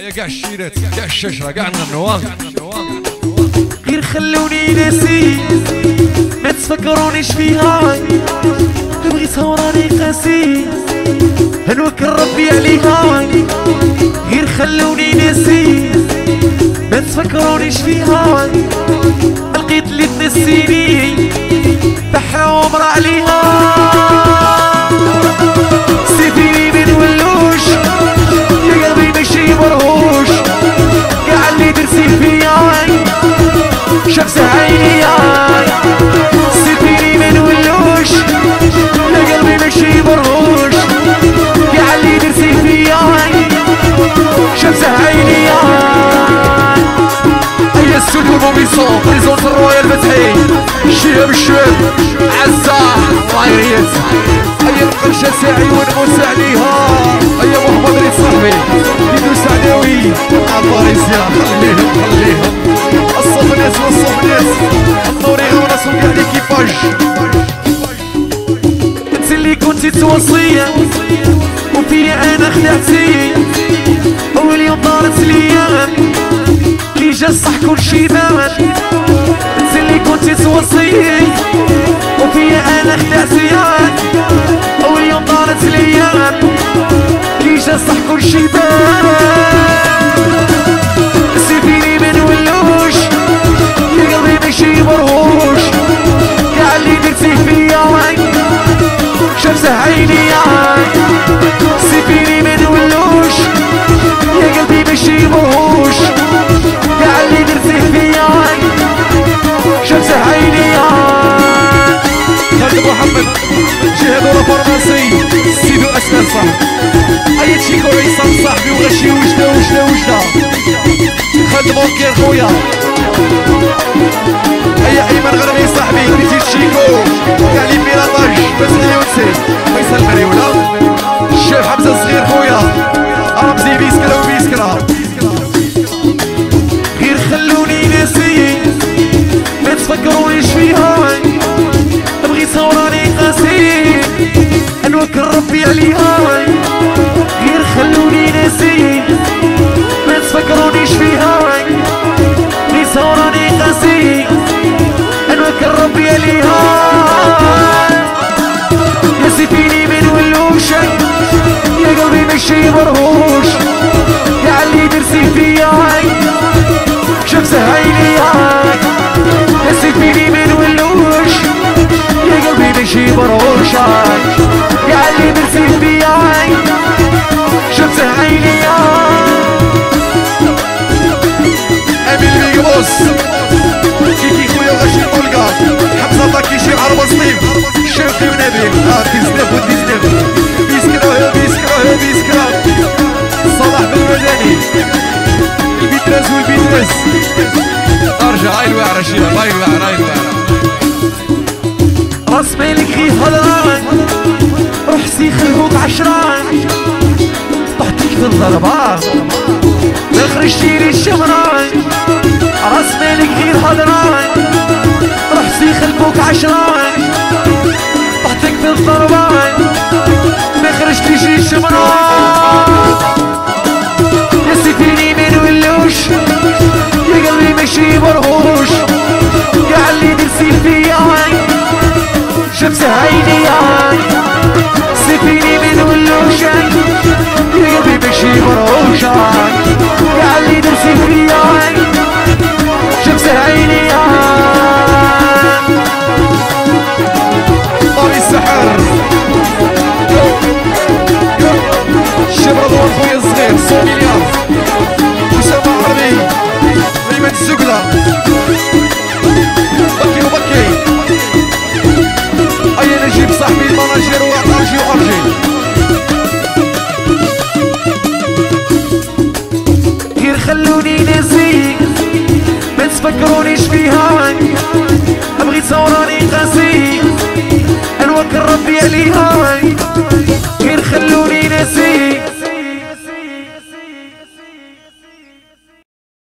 كاع الشيرات كاع الشجره كاع النواه غير خلوني ناسي ما تفكرونيش فيها بغيتها وراني قاسي هنوكل ربي عليها غير خلوني ناسي ما تفكرونيش فيها لقيت اللي تنسيني بحرا عمر عليها سيفيني ما نولوش يا قلبي ماشي مرهوش كاع اللي درتي فيا شمس عيني سيفيني ما نولوش يا قلبي ماشي مرهوش كاع اللي درتي فيا شمس عيني هيا السودو الموميسون بريزونت الرويال فتحي الشياب الشاب عزة رايريز هيا القرشة ساعي ونموس عليها هيا محمد ريت صاحبي يدوس عداوي عالباريسيا خليهم الصوب الناس والصوب الناس النوري وناسو كاع ليكيباج انت اللي كنتي توصية وفيني انا خلعتي اول يوم دارت ليا اللي جا صح كلشي دامت انت اللي كنتي توصية وفيا انا خلعتي اول يوم دارت ليا اللي جا صح كلشي دامت سيبيني ما نولوش يا قلبي ماشي مرهوش كاع اللي درتي فيا شمس عيني سيبيني ما نولوش يا قلبي ماشي مرهوش كاع اللي درتي فيا شمس عيني خالد محمد جهاد ولا فرنسي سيدو اسنان صح اي تشيكو عصام صاحبي وغشي وجده خالد بوكير خويا هيا ايمن غربي صاحبي ريتي تشيكو كاع لي بيلاطاج بس اليوتسي فيصل مريوله الشيف حمزه الصغير خويا رمزي بيسكرا وبيسكرا غير خلوني ناسي ما تفكرونيش فيها بغيتها وراني قاسي نوكل ربي عليها غير خلوني ناسي ما تفكرونيش فيها بغيتها وراني قاسي نوكل ربي عليها يا سيفيني ما نولوش يا قلبي ماشي مرهوش كاع اللي درتي فيا شمس عيني يا سيفيني ما نولوش يا قلبي ماشي مرهوش كاع اللي درتي فيا شمس عيني امين بيك بوس كيكي خويا وغاشي طلقة حمزة طاكيشي عربة صليب شوقي ونبيل تيزنف وديزنف بيسكرا صلاح بالمدني البيتراز والبيتراز ارجع هاي الواعرة شيلة هاي الواعرة راس مالك غير هضران روح سي خلقوك عشران طحتك في الضربات ما خرجتيلي الشمران راس مالك غير هضران روح سي خلقوك عشران طحتك في الضربات ما خرجتيش الشمران يا سيفيني ما نولوش يا قلبي ماشي مرهوش كاع اللي درتي فيا شمس عيني سيفيني ما نولوش يا قلبي ماشي مرهوش كاع اللي درتي فيا شمس عيني طاري السحر الشباب رضوان خويا الصغير 100 مليار أسامة عربي أيمن الزقلة بكي أيا نجيب صاحبي المناجير وأرجي غير خلوني ناسي ما تفكرونيش فيها